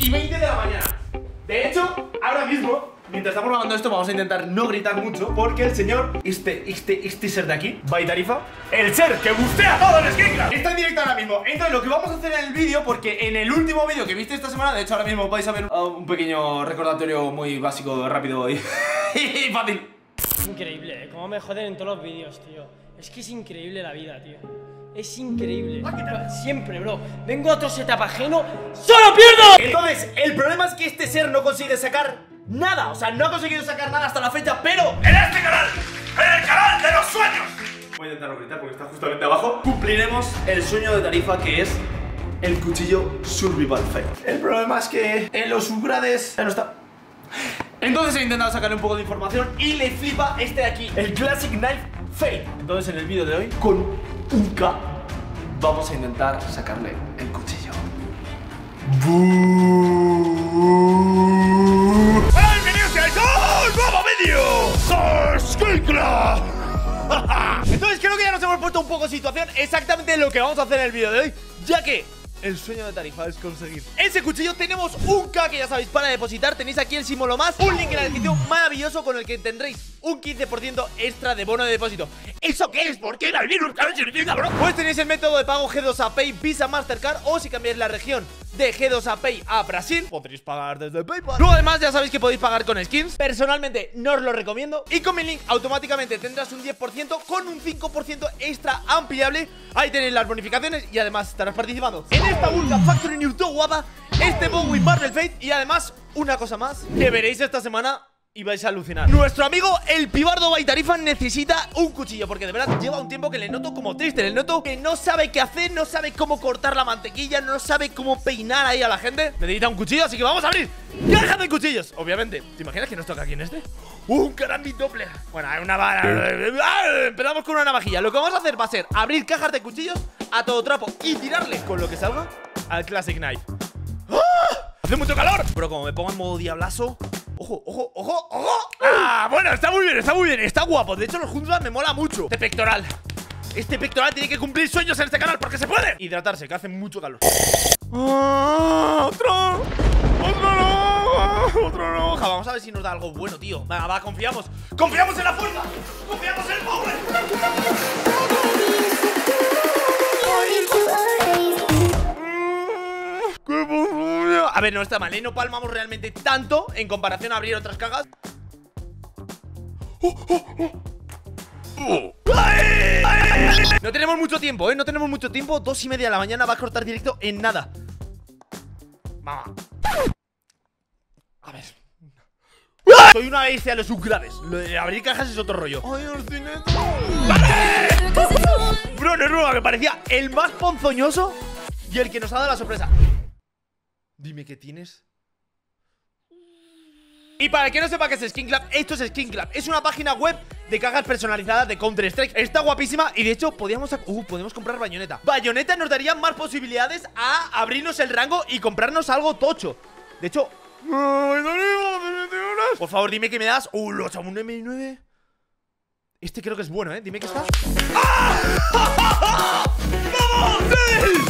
2:20 de la mañana. De hecho, ahora mismo, mientras estamos grabando esto, vamos a intentar no gritar mucho, porque el señor, este ser de aquí, Baitarifa, el ser que bustea todo el Skillcraft, está en directo ahora mismo. Entonces lo que vamos a hacer en el vídeo, porque en el último vídeo que viste esta semana, de hecho ahora mismo vais a ver un pequeño recordatorio muy básico, rápido y fácil. Es increíble, cómo me joden en todos los vídeos, tío. Es que es increíble la vida, tío. Es increíble. Siempre, bro. Vengo a otro setup ajeno, ¡solo pierdo! Entonces, el problema es que este ser no consigue sacar nada. O sea, no ha conseguido sacar nada hasta la fecha, pero en este canal, en el canal de los sueños, voy a intentar gritar porque está justamente abajo, cumpliremos el sueño de Tarifa, que es el cuchillo Survival Fail. El problema es que en los upgrades ya no está. Entonces he intentado sacarle un poco de información y le flipa este de aquí, el Classic Knife Fail. Entonces en el vídeo de hoy, con un K, vamos a intentar sacarle el cuchillo. ¡Bienvenidos a un nuevo vídeo! ¡Skillcraft! Entonces creo que ya nos hemos puesto un poco en situación exactamente lo que vamos a hacer en el vídeo de hoy, ya que el sueño de Tarifa es conseguir ese cuchillo. Tenemos un K que ya sabéis para depositar. Tenéis aquí el símbolo más, un link en la descripción maravilloso con el que tendréis un 15% extra de bono de depósito. ¿Eso qué es? ¿Por qué el virus? ¿Qué significa, bro? Pues tenéis el método de pago G2A Pay, Visa, Mastercard, o si cambiáis la región de G2A Pay a Brasil, podréis pagar desde PayPal. Luego además ya sabéis que podéis pagar con skins. Personalmente no os lo recomiendo. Y con mi link automáticamente tendrás un 10% con un 5% extra ampliable. Ahí tenéis las bonificaciones y además estarás participando en esta Vulca Factory New todo guapa, este Bowie Marvel Fate. Y además una cosa más que veréis esta semana y vais a alucinar. Nuestro amigo el pibardo Baitarifa necesita un cuchillo, porque de verdad lleva un tiempo que le noto como triste. Le noto que no sabe qué hacer, no sabe cómo cortar la mantequilla, no sabe cómo peinar ahí a la gente. Necesita un cuchillo, así que vamos a abrir caja de cuchillos. Obviamente, ¿te imaginas que nos toca aquí en este? Un karambit doppler. Bueno, hay una vara. Empezamos con una navajilla. Lo que vamos a hacer va a ser abrir cajas de cuchillos a todo trapo y tirarle con lo que salga al Classic Knife. ¡Ah! Hace mucho calor. Pero como me pongo en modo diablazo. ¡Ojo, ojo, ojo, ojo! ¡Ah! Bueno, está muy bien, está muy bien, está guapo. De hecho, los Huntsman me mola mucho. Este pectoral tiene que cumplir sueños en este canal porque se puede. Hidratarse, que hace mucho calor. ¡Otro! ¡Otro no! ¡Otro no! Vamos a ver si nos da algo bueno, tío. Venga, va, confiamos. ¡Confiamos en la fuerza! ¡Confiamos en el power! A ver, no está mal, ¿eh? No palmamos realmente tanto en comparación a abrir otras cajas. No tenemos mucho tiempo, ¿eh? No tenemos mucho tiempo. 2:30 de la mañana, va a cortar directo en nada. Vamos. A ver. Soy una bestia a los upgrades. Lo de abrir cajas es otro rollo. ¡Ay, Orcineto! ¡Vale! Bro, no es broma, que parecía el más ponzoñoso y el que nos ha dado la sorpresa. Dime qué tienes. Y para el que no sepa qué es Skillcraft, esto es Skillcraft. Es una página web de cajas personalizadas de Counter-Strike. Está guapísima y de hecho podemos comprar bayoneta. Bayoneta nos daría más posibilidades a abrirnos el rango y comprarnos algo tocho. De hecho, por favor, dime que me das un 8M9. Este creo que es bueno, ¿eh? Dime que está. ¡Ah! ¡Vamos! ¡Sí!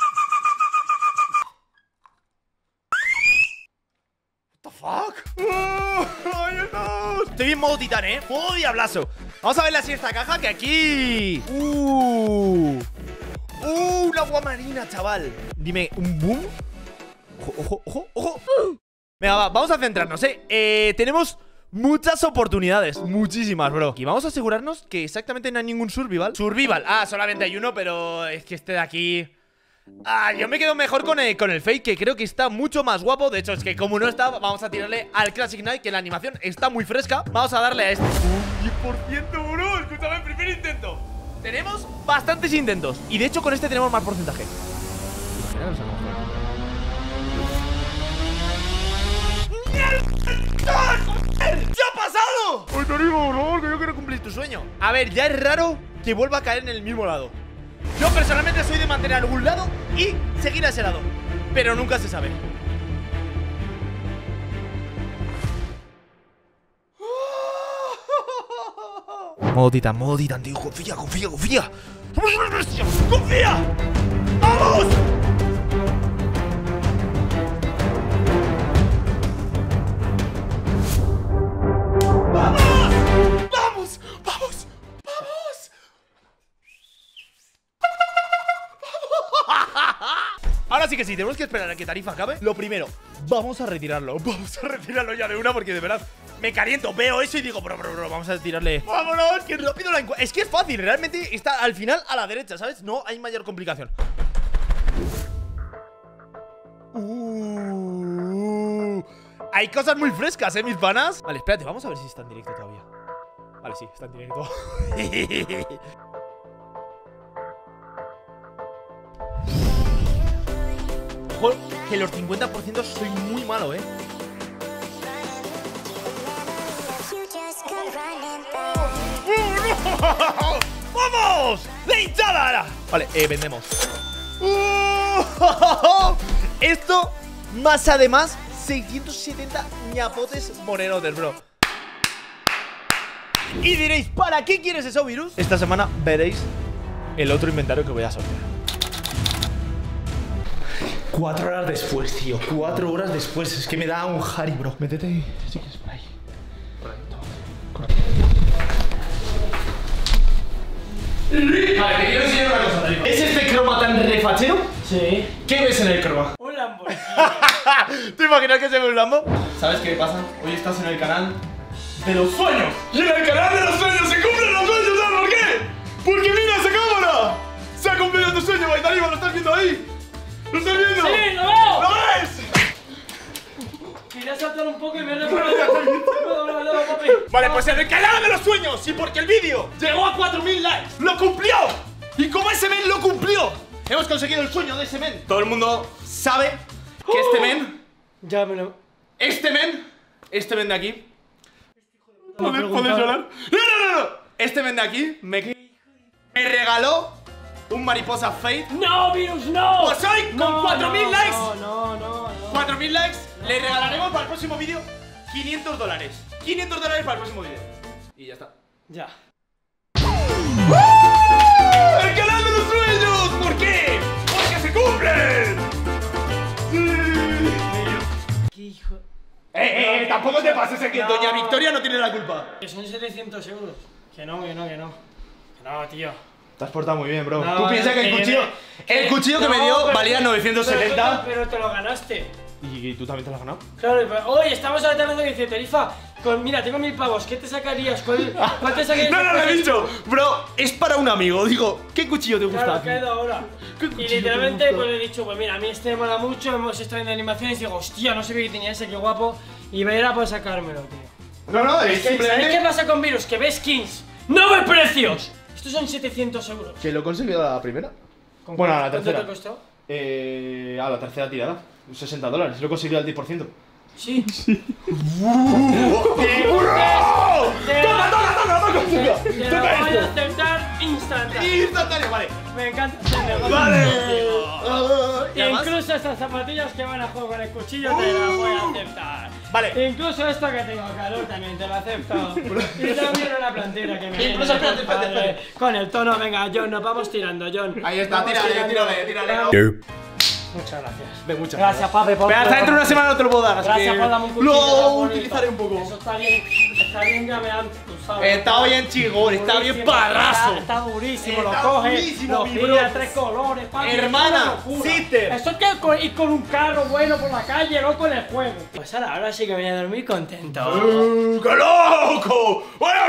Fuck. ¡Ahí estamos! Estoy en modo titán, ¿eh? Modo diablazo. Vamos a ver así esta caja que aquí. Una agua marina, chaval. Dime, ¿un boom? Ojo, ojo, ojo. Venga, va, vamos a centrarnos, tenemos muchas oportunidades. Muchísimas, bro. Aquí vamos a asegurarnos que exactamente no hay ningún survival. Survival, solamente hay uno, pero es que este de aquí... yo me quedo mejor con el fake, que creo que está mucho más guapo. De hecho, es que como no está, vamos a tirarle al Classic Knife, que la animación está muy fresca. Vamos a darle a este. Un 10%, bro. Escúchame, primer intento. Tenemos bastantes intentos y de hecho con este tenemos más porcentaje. ¡Ya ha pasado! ¡Ay, Tarifa, por favor, que yo quiero cumplir tu sueño! A ver, ya es raro que vuelva a caer en el mismo lado. Yo personalmente soy de mantener algún lado y seguir a ese lado, pero nunca se sabe. Modo titán, tío. Confía, confía, confía. ¡Somos unas bestias! ¡Confía! ¡Vamos! que si tenemos que esperar a que Tarifa acabe, lo primero, vamos a retirarlo. Vamos a retirarlo ya de una porque de verdad me caliento. Veo eso y digo, bro, vamos a tirarle. Vámonos, que rápido la encuentro. Es que es fácil, realmente está al final a la derecha, ¿sabes? No hay mayor complicación. Hay cosas muy frescas, mis panas. Vale, espérate, vamos a ver si está en directo todavía. Vale, sí, está en directo. Joder, que los 50% soy muy malo, ¡Vamos! ¡De hinchada! Vale, vendemos. Esto, más además 670 ñapotes morenotes, bro. Y diréis, ¿para qué quieres eso, Virus? Esta semana veréis el otro inventario que voy a sortear. 4 horas después, tío. 4 horas después. Es que me da un Harry, bro. Métete ahí, si quieres, por ahí. Vale, te quiero enseñar una cosa, Tarifa. ¿Es este croma tan refachero? Sí. ¿Qué ves en el croma? Un Lamborghini. ¿Te imaginas que se ve un Lambo? ¿Sabes qué pasa? Hoy estás en el canal de los sueños. Y en el canal de los sueños se cumplen los sueños, ¿sabes por qué? Porque mira esa cámara. Se ha cumplido tu sueño, Tarifa, ¿lo estás viendo ahí? ¿Lo estás viendo? ¡Sí, lo veo! ¿Lo ves? Quería saltar un poco y me he reparado. papi. Vale, pues en el canal de los sueños. Y porque el vídeo llegó a 4000 likes, ¡lo cumplió! Y como ese men lo cumplió, hemos conseguido el sueño de ese men. Todo el mundo sabe que este men, Ya me lo. este men de aquí. ¿Puedes preguntado. llorar? No. Este men de aquí me regaló un mariposa Fate. ¡No, Virus, no! Pues hoy, con 4000 likes, No. 4000 likes, le regalaremos para el próximo vídeo $500. $500 para el próximo vídeo. Y ya está. Ya. ¡El canal de los sueños! ¿Por qué? ¡Porque se cumplen! ¡Sí! ¿Qué hijo? Tampoco te pases que No. Doña Victoria no tiene la culpa. Que son 700 euros. Que no. Que no, tío. Te has portado muy bien, bro. No, Tú piensas que el cuchillo que me dio pero- valía 970. Pero te lo ganaste. ¿Y tú también te lo has ganado? Claro, pero hoy estamos hablando que dice Tarifa, mira, tengo 1000 pavos, ¿qué te sacarías? ¿Cuál te sacarías? No, lo he dicho. Bro, es para un amigo. Digo, ¿qué cuchillo te gusta? Claro, ha caído ahora. ¿Qué Y cuchillo te literalmente gusta? pues le he dicho, pues mira, a mí este me mola mucho, hemos estado viendo animaciones y digo, hostia, no sabía que tenía ese, qué guapo. Y era para sacármelo, tío. No, es ¿Sabes qué simplemente pasa con Virus? Que ves skins, no ves precios. Estos son 700 euros. que lo he conseguido a la primera. ¿Con Bueno, a la cuánto tercera. te costó? A la tercera tirada. $60. Lo he conseguido al 10%. Sí. Te lo voy a aceptar instantáneo. Instantáneo, vale. Me encanta hacer negocio. Vale. Y además, Incluso estas zapatillas que van a juego con el cuchillo te las voy a aceptar. Vale. Incluso esto que tengo calor también te lo acepto. Y también una plantera que me Incluso, viene, espérate. vale. Con el tono, venga, John, nos vamos tirando, John. Ahí está, Vamos tírale. tirando. Muchas gracias. Ve, muchas Gracias, papi, por Pero hasta dentro de una semana no te lo puedo dar, así Gracias que por darme un cuchillo. lo tan bonito. utilizaré un poco. Eso está bien llameante, tú sabes. Está bien chigón, está bien Durísimo, padrazo. Está durísimo, Está lo coge, durísimo, lo mi gira bro. a 3 colores, papi. Hermana, es una locura. sister. Eso es que ir con un carro bueno por la calle, no con el juego. Pues ahora sí que me voy a dormir contento. ¡Qué loco! ¡Bueno!